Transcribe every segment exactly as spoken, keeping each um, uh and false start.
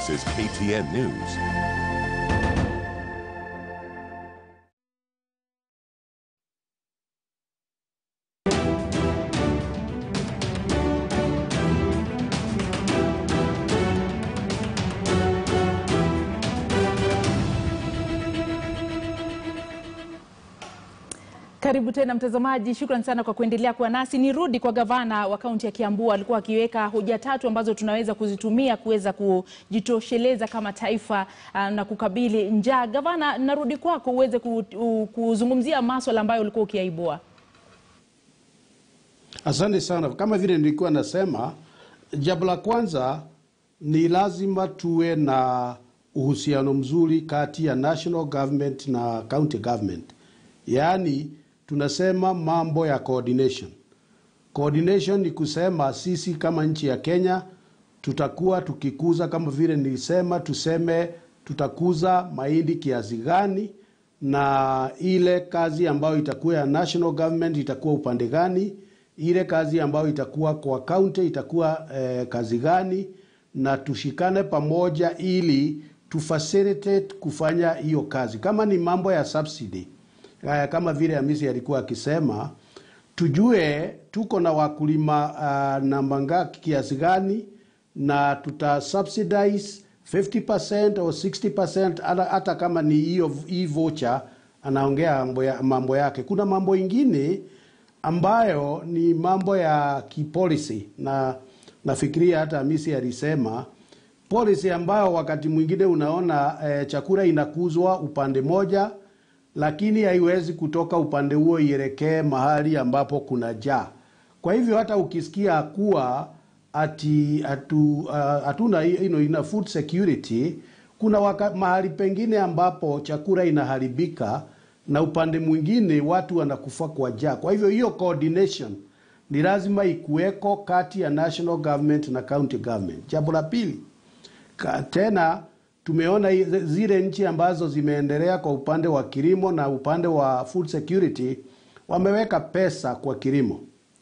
This is K T N News. Karibu tena mtazamaji, shukrani sana kwa kuendelea kuwa nasi. Nirudi kwa gavana wa kaunti ya Kiambu. Alikuwa akiweka hoja tatu ambazo tunaweza kuzitumia kuweza kujitosheleza kama taifa uh, na kukabili njaa. Gavana, narudi kwako uweze kuzungumzia masuala ambayo ulikuwa ukiyaibua. Asante sana. Kama vile nilikuwa nasema, jambo la kwanza ni lazima tuwe na uhusiano mzuri kati ya national government na county government. Yaani tunasema mambo ya coordination. Coordination ni kusema sisi kama nchi ya Kenya tutakuwa tukikuza, kama vile nilisema, tuseme tutakuza mahindi kiasi gani, na ile kazi ambayo itakuwa ya national government itakuwa upande gani, ile kazi ambayo itakuwa kwa county itakuwa eh, kazi gani, na tushikane pamoja ili tufacilitate kufanya hiyo kazi. Kama ni mambo ya subsidy, kama vile Hamisi alikuwa akisema, tujue tuko na wakulima uh, namba ngapi kiasi gani, na tuta subsidize fifty percent or sixty percent, hata kama ni hiyo hii voucher anaongea mambo yake. Kuna mambo ingine ambayo ni mambo ya kipolicy, na nafikiria hata Hamisi alisema policy ambayo wakati mwingine unaona eh, chakula inakuzwa upande moja, lakini haiwezi kutoka upande huo ielekee mahali ambapo kuna njaa. Kwa hivyo hata ukisikia kuwa ati atu, uh, hatuna you know, ina food security, kuna waka, mahali pengine ambapo chakula inaharibika na upande mwingine watu wanakufa kwa njaa. Kwa hivyo hiyo coordination ni lazima ikuweko kati ya national government na county government. Jambo la pili, tena tumeona zile nchi ambazo zimeendelea kwa upande wa kilimo na upande wa food security wameweka pesa kwa kilimo.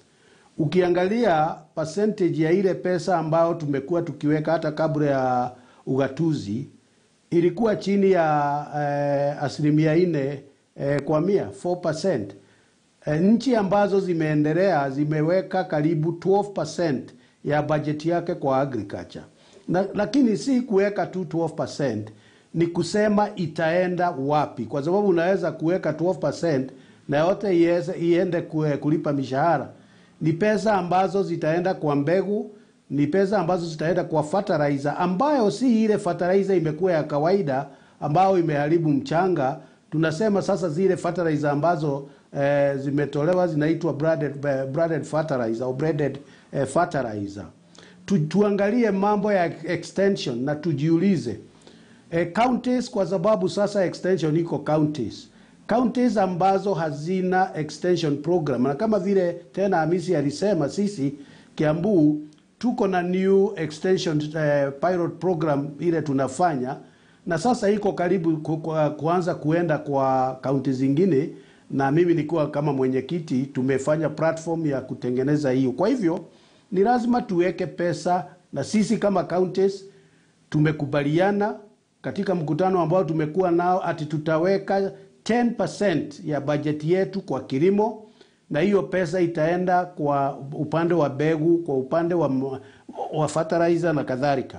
Ukiangalia percentage ya ile pesa ambayo tumekuwa tukiweka hata kabla ya ugatuzi ilikuwa chini ya eh, asilimia nne eh, kwa mia, four percent. Eh, nchi ambazo zimeendelea zimeweka karibu twelve percent ya budget yake kwa agriculture. Na, lakini si kuweka tu twelve percent, ni kusema itaenda wapi, kwa sababu unaweza kuweka twelve percent na yote iende kulipa mishahara. Ni pesa ambazo zitaenda kwa mbegu, ni pesa ambazo zitaenda kwa fertilizer, ambayo si ile fertilizer imekuwa ya kawaida ambayo imeharibu mchanga. Tunasema sasa zile fertilizer ambazo eh, zimetolewa zinaitwa branded, branded fertilizer au branded eh, fertilizer. Tu, tuangalie mambo ya extension na tujiulize e, counties, kwa sababu sasa extension iko counties. Counties ambazo hazina extension program, na kama vile tena Hamisi alisema, sisi Kiambu tuko na new extension uh, pilot program ile tunafanya, na sasa iko karibu ku, ku, kuanza kuenda kwa counties zingine, na mimi nikuwa kama mwenyekiti tumefanya platform ya kutengeneza hiyo. Kwa hivyo ni lazima tuweke pesa, na sisi kama counties tumekubaliana katika mkutano ambao tumekuwa nao ati tutaweka ten percent ya budget yetu kwa kilimo, na hiyo pesa itaenda kwa upande wa mbegu, kwa upande wa, wa fertilizer na kadhalika.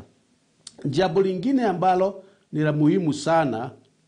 Jambo lingine ambalo ni la muhimu sana,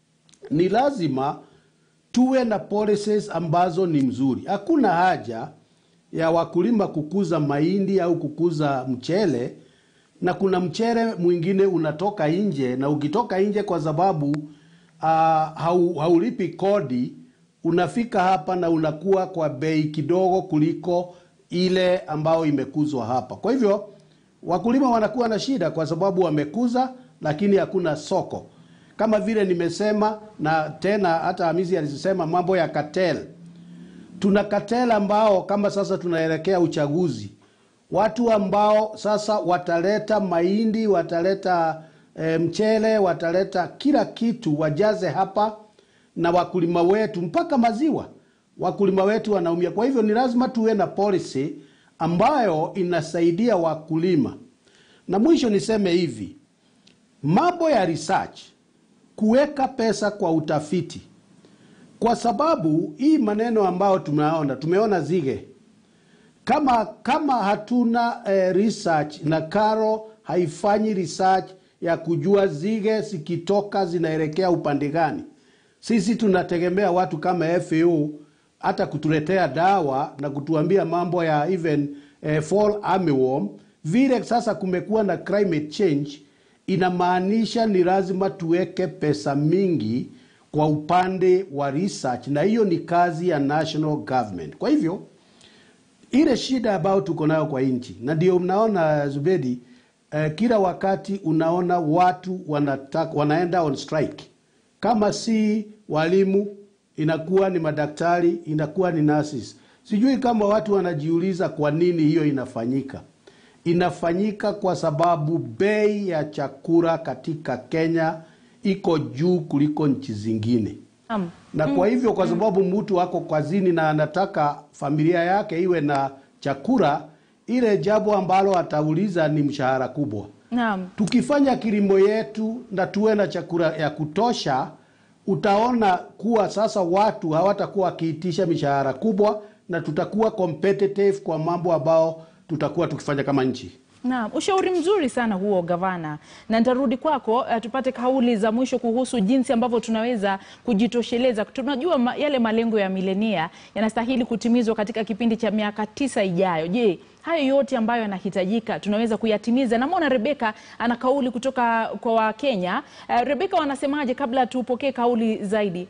ni lazima tuwe na policies ambazo ni mzuri. Hakuna haja ya wakulima kukuza mahindi au kukuza mchele, na kuna mchele mwingine unatoka nje, na ukitoka nje kwa sababu uh, hau, haulipi kodi, unafika hapa na unakuwa kwa bei kidogo kuliko ile ambao imekuzwa hapa. Kwa hivyo wakulima wanakuwa na shida kwa sababu wamekuza lakini hakuna soko. Kama vile nimesema, na tena hata Hamisi alisema mambo ya cartel. Tuna cartel ambao kama sasa tunaelekea uchaguzi, watu ambao sasa wataleta mahindi, wataleta e, mchele, wataleta kila kitu wajaze hapa, na wakulima wetu mpaka maziwa, wakulima wetu wanaumia. Kwa hivyo ni lazima tuwe na policy ambayo inasaidia wakulima. Na mwisho niseme hivi, mambo ya research, kuweka pesa kwa utafiti, kwa sababu hii maneno ambayo tumeona tumeona Nzige, kama kama hatuna eh, research na Karo haifanyi research ya kujua Nzige zikitoka zinaelekea upande gani, sisi tunategemea watu kama F A O hata kutuletea dawa na kutuambia mambo ya even eh, fall armyworm. Vile sasa kumekuwa na climate change, inamaanisha ni lazima tuweke pesa mingi kwa upande wa research, na hiyo ni kazi ya national government. Kwa hivyo ile shida ambayo tuko nayo kwa nchi, na ndio mnaona Zubedi, eh, kila wakati unaona watu wanataka, wanaenda on strike. Kama si walimu inakuwa ni madaktari, inakuwa ni nurses. Sijui kama watu wanajiuliza kwa nini hiyo inafanyika. Inafanyika kwa sababu bei ya chakula katika Kenya iko juu kuliko nchi zingine. Um, na kwa hivyo kwa sababu mtu wako kazini na anataka familia yake iwe na chakula, ile jambo ambalo atauliza ni mshahara kubwa. Um, Tukifanya kilimo yetu na tuwe na chakula ya kutosha, utaona kuwa sasa watu hawatakuwa wakiitisha mishahara kubwa, na tutakuwa competitive kwa mambo ambao tutakuwa tukifanya kama nchi. Naam, ushauri mzuri sana huo gavana. Na nitarudi kwako uh, tupate kauli za mwisho kuhusu jinsi ambavyo tunaweza kujitosheleza. Tunajua ma, yale malengo ya milenia yanastahili kutimizwa katika kipindi cha miaka tisa ijayo. Je, hayo yote ambayo yanahitajika tunaweza kuyatimiza? Na mbona Rebecca ana kauli kutoka kwa Wakenya. Uh, Rebecca, wanasemaje kabla tupokee kauli zaidi?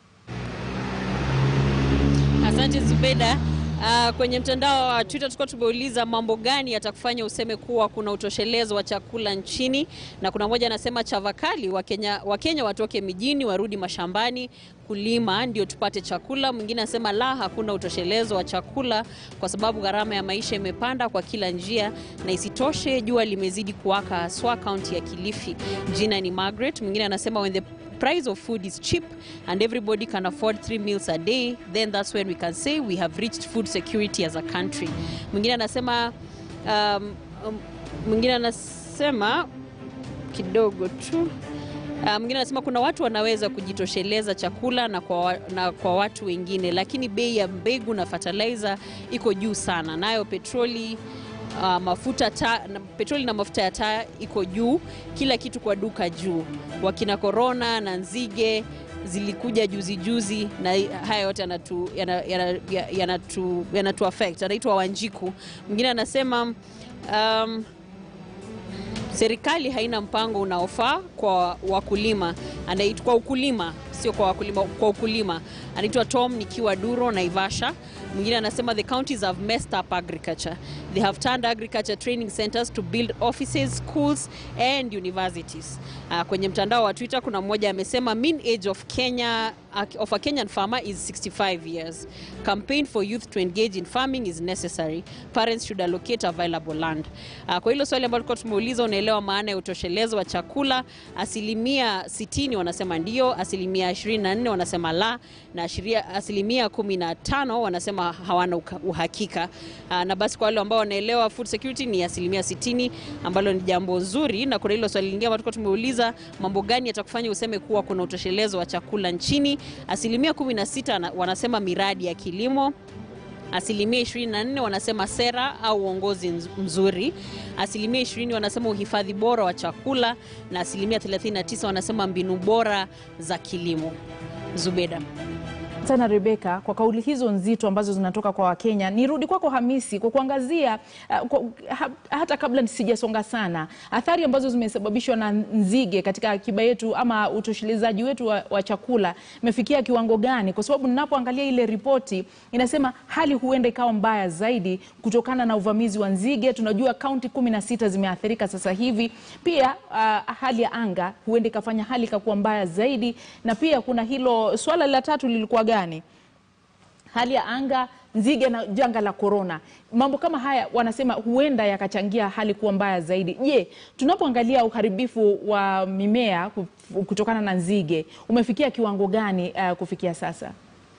Asante Zubeda. Uh, kwenye mtandao wa Twitter tulikuwa tumeuliza mambo gani yatakufanya useme kuwa kuna utoshelezo wa chakula nchini, na kuna mmoja anasema chavakali wa Kenya, wa Kenya watoke mijini warudi mashambani kulima ndio tupate chakula. Mwingine anasema la, hakuna utoshelezo wa chakula kwa sababu gharama ya maisha imepanda kwa kila njia, na isitoshe jua limezidi kuwaka haswa kaunti ya Kilifi. Jina ni Margaret. Mwingine anasema when the price of food is cheap and everybody can afford three meals a day, then that's when we can say we have reached food security as a country. Mwingine anasema um, um, mwingine anasema kidogo tu Uh, mwingine anasema kuna watu wanaweza kujitosheleza chakula na kwa, na kwa watu wengine, lakini bei ya mbegu na fertilizer iko juu sana. Nayo petroli Uh, mafuta ta, na, petroli na mafuta ya taa iko juu, kila kitu kwa duka juu. Wakina corona na Nzige zilikuja juzi juzi, na haya yote yanatu yanatu yanatu yanatu affect. Anaitwa Wanjiku. Mwingine anasema um, serikali haina mpango unaofaa kwa wakulima. Anaitwa kwa ukulima, sio kwa wakulima, kwa ukulima. Anaitwa Tom nikiwa Duro Naivasha. Mwingine anasema the counties have messed up agriculture. They have turned agriculture training centers to build offices, schools and universities. Uh, kwenye mtandao wa Twitter kuna mmoja amesema mean age of Kenya of a Kenyan farmer is sixty-five years. Campaign for youth to engage in farming is necessary. Parents should allocate available land. Uh, kwa hilo swali ambalo tumeuliza, unaelewa maana ya utoshelezo wa chakula? Asilimia sitini wanasema ndio, asilimia ishirini na nne wanasema la, na asilimia kumi na tano wanasema hawana uhakika. Uh, na basi kwa wale ambao wanaelewa food security ni asilimia sitini, ambalo ni jambo nzuri. Na kuna hilo swali lingine ambalo tumeuliza, mambo gani yatakufanya useme kuwa kuna utoshelezo wa chakula nchini? Asilimia kumi na sita wanasema miradi ya kilimo, asilimia ishirini na nne wanasema sera au uongozi mzuri, asilimia ishirini wanasema uhifadhi bora wa chakula, na asilimia thelathini na tisa wanasema mbinu bora za kilimo. Zubeda. Sana Rebecca, kwa kauli hizo nzito ambazo zinatoka kwa Wakenya, nirudi kwako Hamisi kwa kuangazia uh, kwa, ha, hata kabla nisijasonga sana, athari ambazo zimesababishwa na Nzige katika akiba yetu ama utoshelezaji wetu wa, wa chakula imefikia kiwango gani? Kwa sababu ninapoangalia ile ripoti inasema hali huenda ikawa mbaya zaidi kutokana na uvamizi wa Nzige. Tunajua kaunti kumi na sita zimeathirika sasa hivi. Pia uh, hali ya anga huenda ikafanya hali ikakuwa mbaya zaidi, na pia kuna hilo swala la tatu lilikuwa gani? Hali ya anga, Nzige na janga la corona. Mambo kama haya wanasema huenda yakachangia hali kuwa mbaya zaidi. Je, tunapoangalia uharibifu wa mimea kutokana na Nzige umefikia kiwango gani uh, kufikia sasa?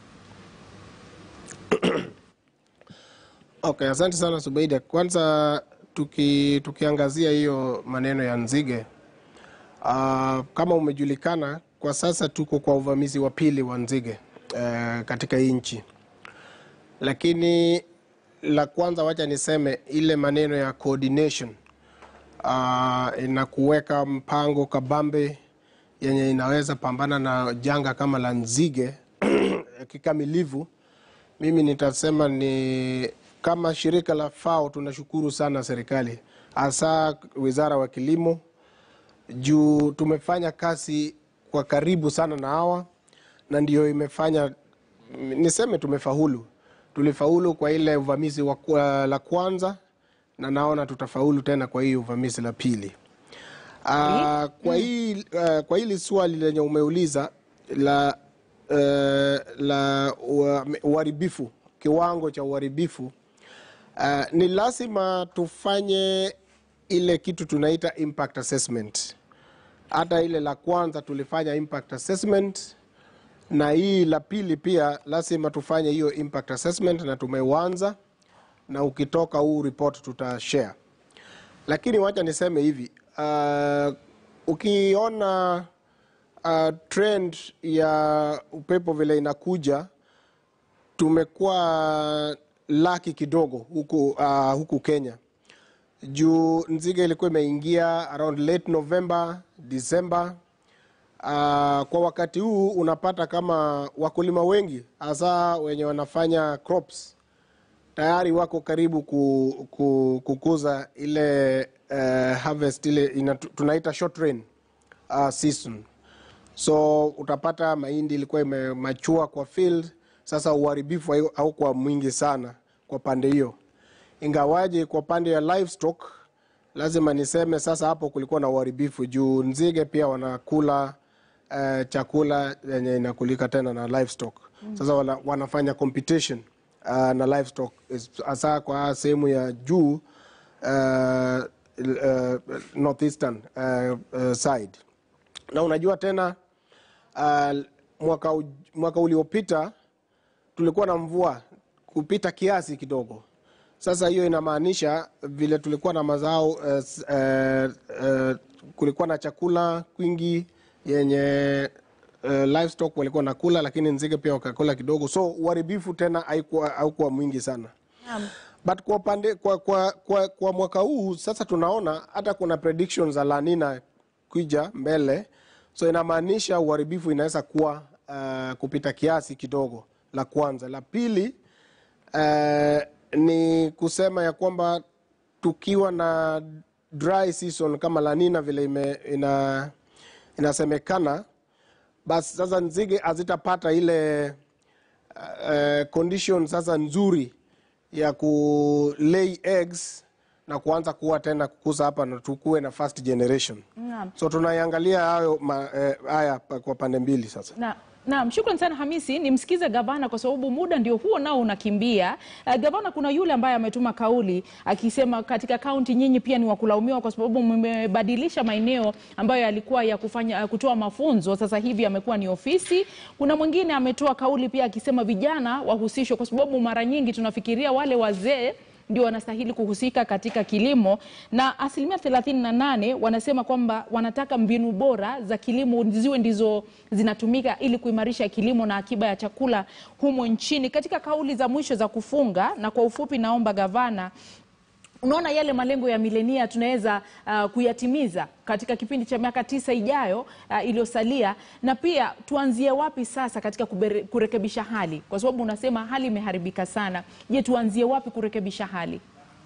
Okay, asante sana Subaida. Kwanza tuki, tukiangazia hiyo maneno ya Nzige, Uh, kama umejulikana, kwa sasa tuko kwa uvamizi wa pili wa nzige uh, katika nchi. Lakini la kwanza wacha niseme ile maneno ya coordination uh, na kuweka mpango kabambe yenye inaweza pambana na janga kama la nzige kikamilivu. Mimi nitasema ni kama shirika la FAO tunashukuru sana serikali, hasa Wizara wa Kilimo, juu tumefanya kazi kwa karibu sana na hawa, na ndio imefanya niseme tumefaulu. Tulifaulu kwa ile uvamizi wa la kwanza, na naona tutafaulu tena kwa hii uvamizi la pili. Uh, kwa hii uh, kwa hili swali lenye umeuliza la uh, la uharibifu, kiwango cha uharibifu, uh, ni lazima tufanye ile kitu tunaita impact assessment. Hata ile la kwanza tulifanya impact assessment, na hii la pili pia lazima tufanye hiyo impact assessment, na tumeanza, na ukitoka huu report tutashare. Lakini wacha niseme hivi, uh, ukiona uh, trend ya upepo vile inakuja, tumekuwa laki kidogo huku, uh, huku Kenya. Juu nzige ilikuwa imeingia around late November, December. Uh, kwa wakati huu unapata kama wakulima wengi, hasa wenye wanafanya crops, tayari wako karibu ku, ku, kukuza ile uh, harvest ile ina, tunaita short rain uh, season. So utapata mahindi ilikuwa imemachua kwa field, sasa uharibifu au kwa mwingi sana kwa pande hiyo. Ingawaje kwa pande ya livestock, lazima niseme sasa hapo kulikuwa na uharibifu juu nzige pia wanakula uh, chakula yenye inakulika tena na livestock. Mm. Sasa wana, wanafanya competition uh, na livestock hasa kwa sehemu ya juu uh, uh, northeastern uh, uh, side. Na unajua tena uh, mwaka, mwaka uliopita tulikuwa na mvua kupita kiasi kidogo. Sasa hiyo inamaanisha vile tulikuwa na mazao uh, uh, uh, kulikuwa na chakula kwingi yenye uh, livestock walikuwa nakula, lakini nzige pia wakakula kidogo. So uharibifu tena haikuwa haikuwa mwingi sana. Um. But kwa pande kwa kwa kwa, kwa mwaka huu sasa tunaona hata kuna predictions za La Nina kuja mbele. So inamaanisha uharibifu inaweza kuwa uh, kupita kiasi kidogo. La kwanza, la pili uh, ni kusema ya kwamba tukiwa na dry season kama La Nina vile ime, ina, inasemekana, basi sasa nzige hazitapata ile uh, condition sasa nzuri ya ku lay eggs na kuanza kuwa tena kukuza hapa na tukue na first generation. Naam. So tunaiangalia hayo haya eh, kwa pande mbili sasa. Na Naam, shukrani sana Hamisi. Nimsikize gavana kwa sababu muda ndio huo nao unakimbia. Uh, gavana, kuna yule ambaye ametuma kauli akisema katika kaunti nyinyi pia ni wakulaumiwa kwa sababu mmebadilisha maeneo ambayo yalikuwa ya kufanya kutoa mafunzo, sasa hivi yamekuwa ni ofisi. Kuna mwingine ametoa kauli pia akisema vijana wahusishwe kwa sababu mara nyingi tunafikiria wale wazee ndio wanastahili kuhusika katika kilimo, na asilimia thelathini na nane wanasema kwamba wanataka mbinu bora za kilimo ziwe ndizo zinatumika ili kuimarisha kilimo na akiba ya chakula humo nchini. Katika kauli za mwisho za kufunga, na kwa ufupi naomba gavana, unaona yale malengo ya milenia tunaweza uh, kuyatimiza katika kipindi cha miaka tisa ijayo uh, iliyosalia, na pia tuanzie wapi sasa katika kubere, kurekebisha hali, kwa sababu unasema hali imeharibika sana. Je, tuanzie wapi kurekebisha hali?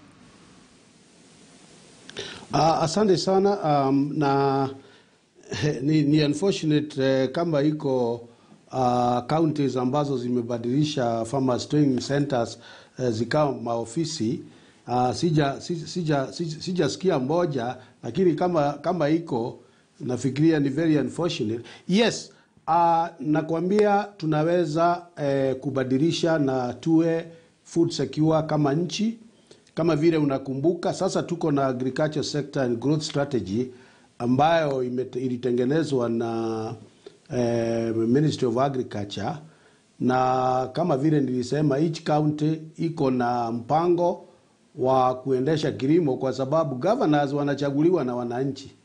Uh, asante sana um, na ni, ni unfortunate uh, kama iko uh, counties ambazo zimebadilisha farmers training centers uh, zikawa maofisi. Uh, sija sija sija sijasikia moja, lakini kama kama iko nafikiria ni very unfortunate. Yes, uh, nakwambia tunaweza eh, kubadilisha na tuwe food secure kama nchi. Kama vile unakumbuka sasa tuko na agriculture sector and growth strategy ambayo ilitengenezwa na eh, Ministry of Agriculture, na kama vile nilisema each county iko na mpango wa kuendesha kilimo kwa sababu governors wanachaguliwa na wananchi,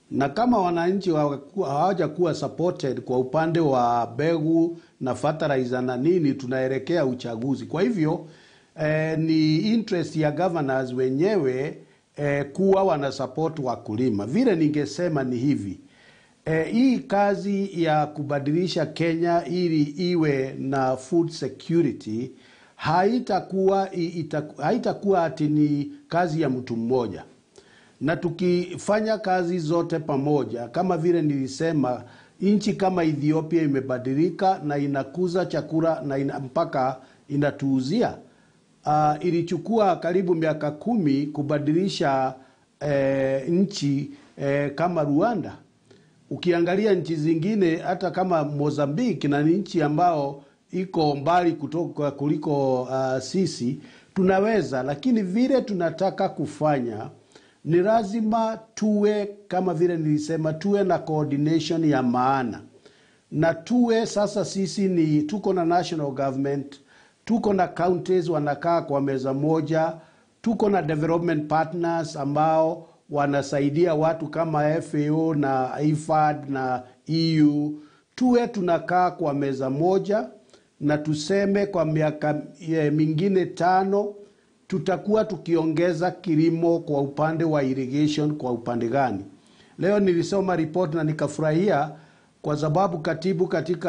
na kama wananchi hawajakuwa supported kwa upande wa mbegu na fertilizer na nini, tunaelekea uchaguzi. Kwa hivyo eh, ni interest ya governors wenyewe eh, kuwa wana support wakulima. Vile ningesema ni hivi, eh, hii kazi ya kubadilisha Kenya ili iwe na food security haitakuwa haitakuwa ati ni kazi ya mtu mmoja. Na tukifanya kazi zote pamoja, kama vile nilisema, nchi kama Ethiopia imebadilika na inakuza chakula na ina, mpaka inatuuzia. Uh, ilichukua karibu miaka kumi kubadilisha eh, nchi eh, kama Rwanda. Ukiangalia nchi zingine hata kama Mozambique, na nchi ambao iko mbali kutoka kuliko uh, sisi, tunaweza. Lakini vile tunataka kufanya ni lazima tuwe, kama vile nilisema, tuwe na coordination ya maana. Na tuwe sasa, sisi ni tuko na national government, tuko na counties wanakaa kwa meza moja, tuko na development partners ambao wanasaidia watu kama F A O na I F A D na E U. Tuwe tunakaa kwa meza moja na tuseme kwa miaka mingine tano tutakuwa tukiongeza kilimo kwa upande wa irrigation kwa upande gani. Leo nilisoma report na nikafurahia kwa sababu katibu katika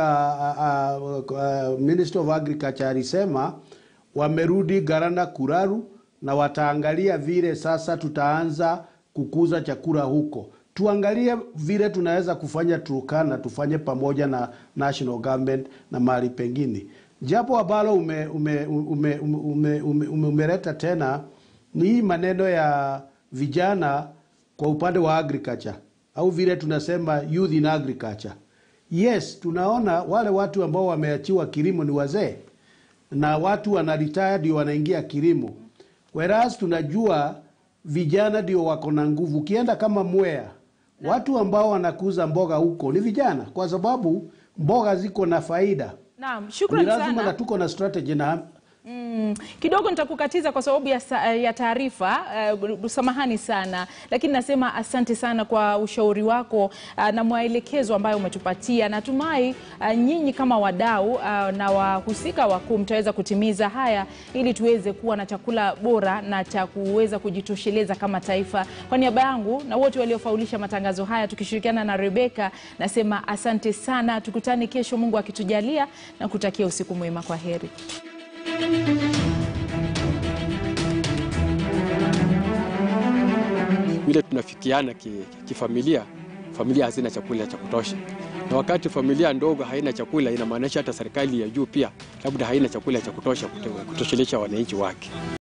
uh, uh, uh, Minister of Agriculture alisema wamerudi Garana Kuraru na wataangalia vile sasa tutaanza kukuza chakula huko. Tuangalie vile tunaweza kufanya Turkana, tufanye pamoja na national government na mahali pengine. Japo ambalo ume ume ume ume ume umeleta tena ni hii maneno ya vijana kwa upande wa agriculture, au vile tunasema youth in agriculture. Yes, tunaona wale watu ambao wameachiwa kilimo ni wazee, na watu wana retired ndio wanaingia kilimo. Whereas tunajua vijana ndio wako na nguvu. Ukienda kama Mwea, watu ambao wanakuza mboga huko ni vijana, kwa sababu mboga ziko na faida. Naam, shukrani sana. Lazima na tuko na strategy na Mm, kidogo nitakukatiza kwa sababu ya, ya taarifa. Uh, samahani sana, lakini nasema asante sana kwa ushauri wako uh, na maelekezo ambayo umetupatia. Natumai uh, nyinyi kama wadau uh, na wahusika wakuu mtaweza kutimiza haya ili tuweze kuwa na chakula bora na cha kuweza kujitosheleza kama taifa. Kwa niaba yangu na wote waliofaulisha matangazo haya tukishirikiana na Rebecca, nasema asante sana. Tukutane kesho Mungu akitujalia, na kutakia usiku mwema. Kwa heri. Vile tunafikiana kifamilia, ki familia hazina chakula cha kutosha. Na wakati familia ndogo haina chakula, inamaanisha hata serikali ya juu pia labda haina chakula cha kutosha kutoshelesha wananchi wake.